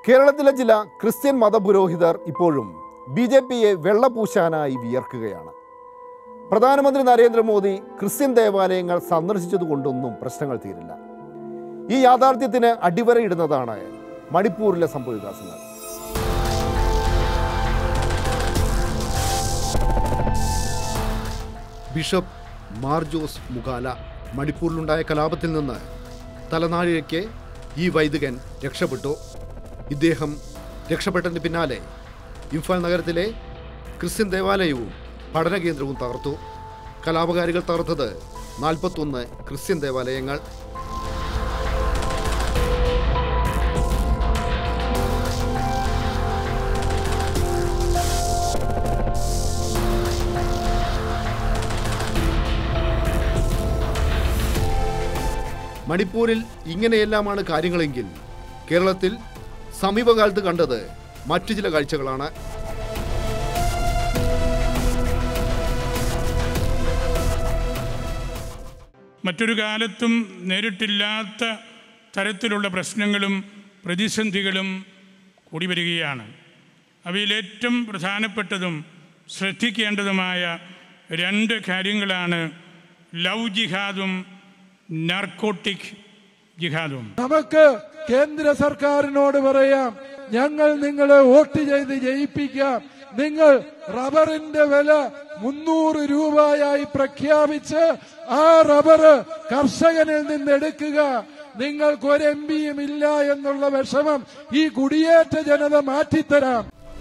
കേരളത്തിലെ ചില ക്രിസ്ത്യൻ മതപുരോഹിതർ ഇപ്പോഴും ബി.ജെ.പിയെ വെള്ളപൂശാനായി വിയർക്കുകയാണ്. പ്രധാനമന്ത്രി നരേന്ദ്രമോദി ക്രിസ്ത്യൻ ദേവാലയങ്ങൾ സന്ദർശിച്ചതുകൊണ്ടൊന്നും പ്രശ്നങ്ങൾ തീരില്ല. ഈ യാഥാർത്ഥ്യത്തിന് അടിവരയിടുന്നതാണ് മണിപ്പൂരിലെ സംഭവവികാസങ്ങൾ. ബിഷപ്പ് മാർജോസ് മുഗാല മണിപ്പൂരിലുണ്ടായ കലാപത്തിൽ നിന്ന് തലനാരിഴയ്ക്ക് ഈ വൈദികൻ രക്ഷപ്പെട്ടു. ഇദ്ദേഹം രക്ഷപ്പെട്ടതിന് പിന്നാലെ ഇംഫാൽ നഗരത്തിലെ ക്രിസ്ത്യൻ ദേവാലയവും പഠന കേന്ദ്രവും തകർത്തു. കലാപകാരികൾ തകർത്തത് 41 ക്രിസ്ത്യൻ ദേവാലയങ്ങൾ. മണിപ്പൂരിൽ ഇങ്ങനെയെല്ലാമാണ് കാര്യങ്ങളെങ്കിൽ കേരളത്തിൽ സമീപകാലത്ത് കണ്ടത് മറ്റു ചില കാഴ്ചകളാണ്. മറ്റൊരു കാലത്തും നേരിട്ടില്ലാത്ത തരത്തിലുള്ള പ്രശ്നങ്ങളും പ്രതിസന്ധികളും കൂടി വരികയാണ്. അവയിൽ ഏറ്റവും പ്രധാനപ്പെട്ടതും ശ്രദ്ധിക്കേണ്ടതുമായ 2 കാര്യങ്ങളാണ് ലവ് ജിഹാദും നാർക്കോട്ടിക് ജിഹാദും. നമുക്ക് കേന്ദ്ര സർക്കാരിനോട് പറയാം, ഞങ്ങൾ നിങ്ങളെ വോട്ട് ചെയ്ത് ജയിപ്പിക്കാം. നിങ്ങൾ റബ്ബറിന്റെ വില 300 രൂപയായി പ്രഖ്യാപിച്ച് ആ റബ്ബർ കർഷകനിൽ നിന്ന് എടുക്കുക. നിങ്ങൾക്ക് ഒരു എംപിയും ഇല്ല എന്നുള്ള വിഷമം ഈ കുടിയേറ്റ ജനത മാറ്റിത്തരാം.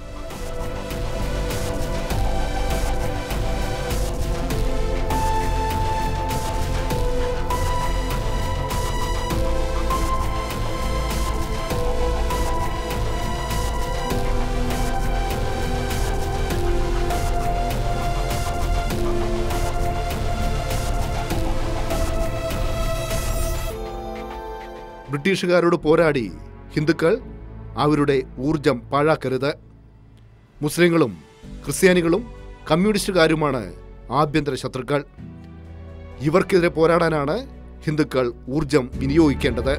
ബ്രിട്ടീഷുകാരോട് പോരാടി ഹിന്ദുക്കൾ അവരുടെ ഊർജം പാഴാക്കരുത്. മുസ്ലിങ്ങളും ക്രിസ്ത്യാനികളും കമ്മ്യൂണിസ്റ്റുകാരുമാണ് ആഭ്യന്തര ശത്രുക്കൾ. ഇവർക്കെതിരെ പോരാടാനാണ് ഹിന്ദുക്കൾ ഊർജം വിനിയോഗിക്കേണ്ടത്.